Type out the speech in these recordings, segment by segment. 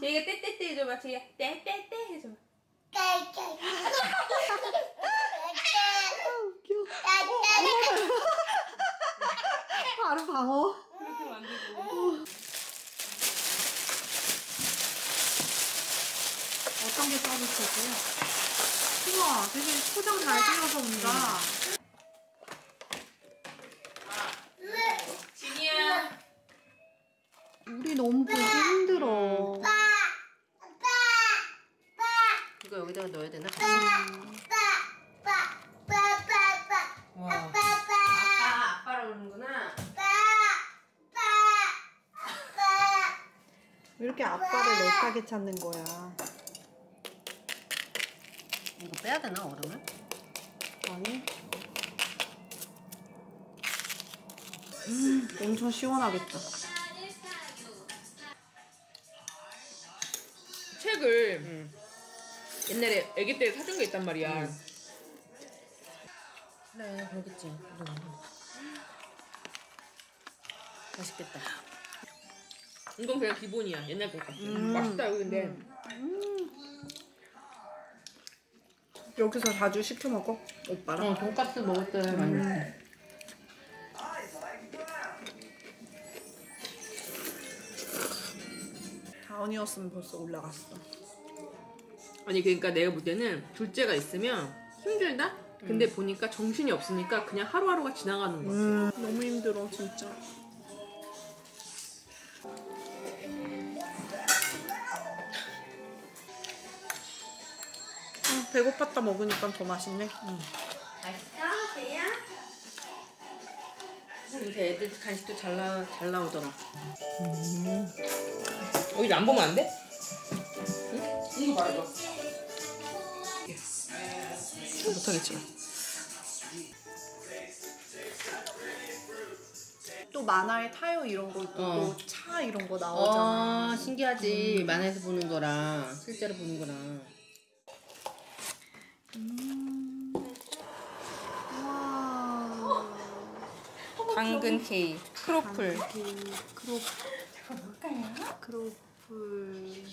제이가 떼떼떼 해줘봐. 제이가 떼떼떼 해줘봐. 웃겨. 바로 방어. 그렇게 만들고. 어떤 게 서비스고요? 우와, 되게 포장 잘 되어서 온다. 진이야. 우리 너무 보기 힘들어. 이거 여기다가 넣어야 되나? 와. 아빠라 그러는구나. 왜 이렇게 아빠를 애타게 찾는 거야? 이거 빼야 되나, 얼음을? 아니. 엄청 시원하겠다. 책을 옛날에 아기 때 사준 게 있단 말이야. 그래, 그러겠지. 맛있겠다. 이건 그냥 기본이야. 옛날 거 같아. 맛있다, 여기 근데. 여기서 자주 시켜 먹어? 오빠랑? 돈까스 먹을 때 많이 먹어. 다운이었으면 벌써 올라갔어. 아니 그러니까 내가 볼 때는 둘째가 있으면 힘들다? 근데 보니까 정신이 없으니까 그냥 하루하루가 지나가는 거야. 너무 힘들어 진짜. 배고팠다 먹으니까 더 맛있네. 맛있어? 배야? 요새 애들 간식도 잘 나오더라. 이거 안 보면 안 돼? 응? 이거 봐, 이거. 못하겠지. 또 만화에 타요 이런 거 있고 또 차 이런 거 나오잖아. 신기하지. 만화에서 보는 거랑 실제로 보는 거랑. 와. 당근 케이크, 크로플. 크로플. 뭘까요? 크로플.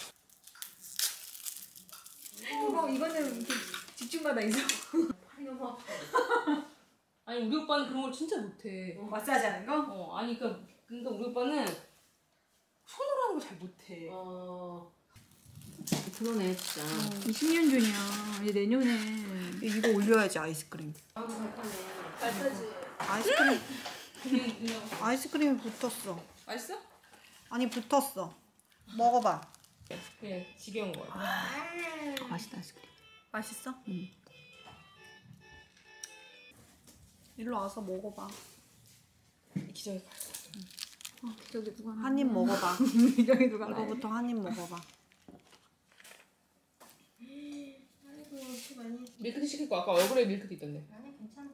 이거는 이렇게 집중마다 있어. 팔이 너무 아파. 아니 우리 오빠는 그런 걸 진짜 못해. 마사지 하는 거? 아니 그러니까 우리 오빠는 손으로 하는 거 잘 못해. 그러네 진짜. 20년 전이야. 이제 내년에. 이거 올려야지 아이스크림. 마사지. 아이스크림이 붙었어. 맛있어? 아니 붙었어. 먹어봐. 그냥 지겨운 거야. 맛있다 아이스크림. 맛있어? 응. 일로 와서 먹어봐. 기저귀 저기 누가 한 입 먹어봐. 저기 누가 이거부터 한 입 먹어봐. 밀크티 시킬 거 아까 얼굴에 밀크티 있던데. 아니 괜찮아.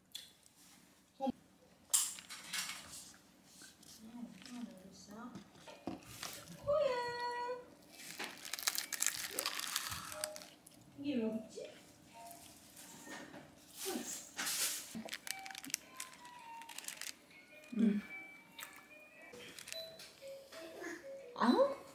이게 왜 여기 있지? 아우?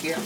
드릴게요.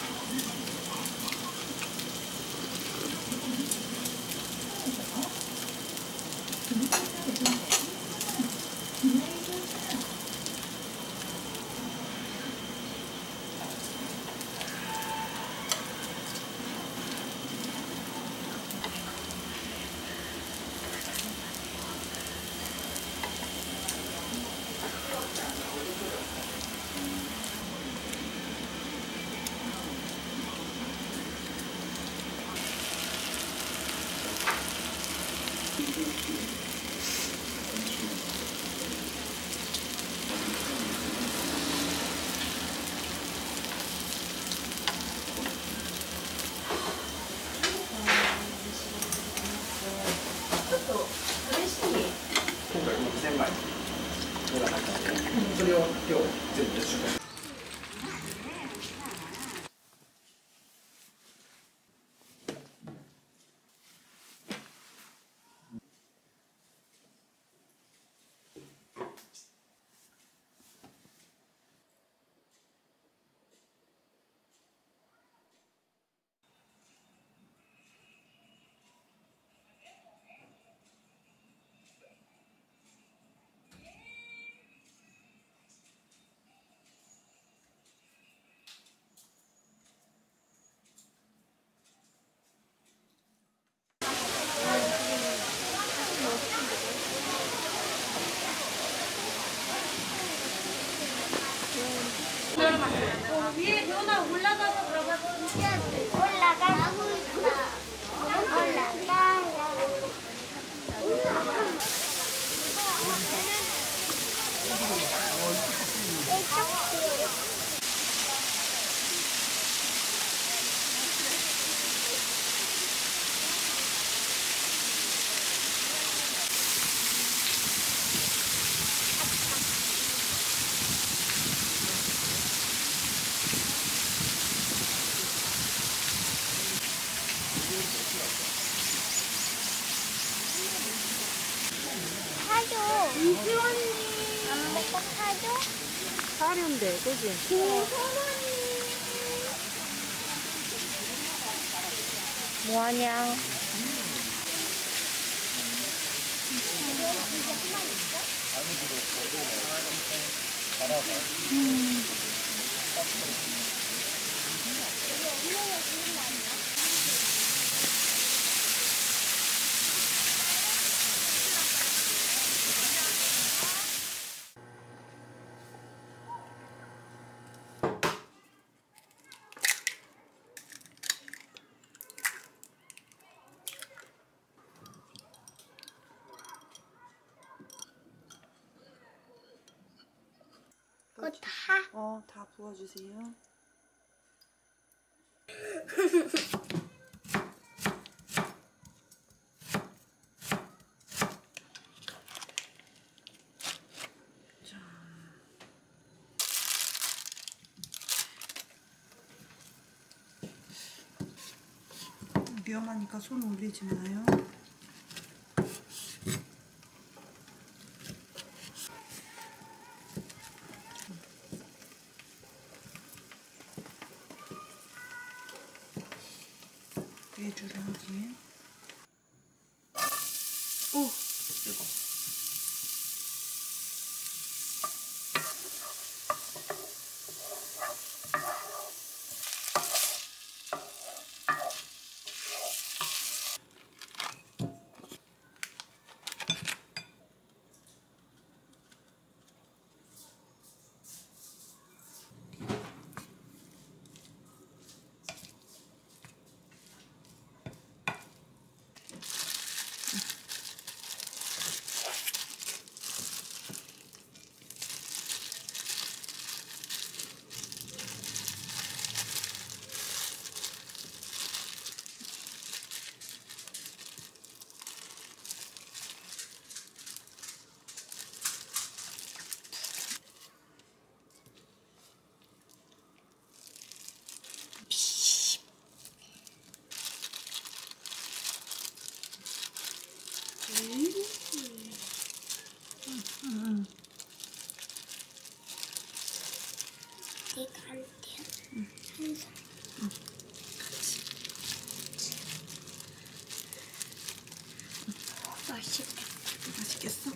위에 누나 올라가서 그러면 올라가 사줘. 이수원님 내거 사줘. 사려운데, 그지? 김소원님 뭐하냐? 그거 다? 다 부어주세요. 위험하니까 손 올리지 마요. 위주로 하기. 오! 뜨거. 내가 안 돼. 맛있겠다. 맛있겠어?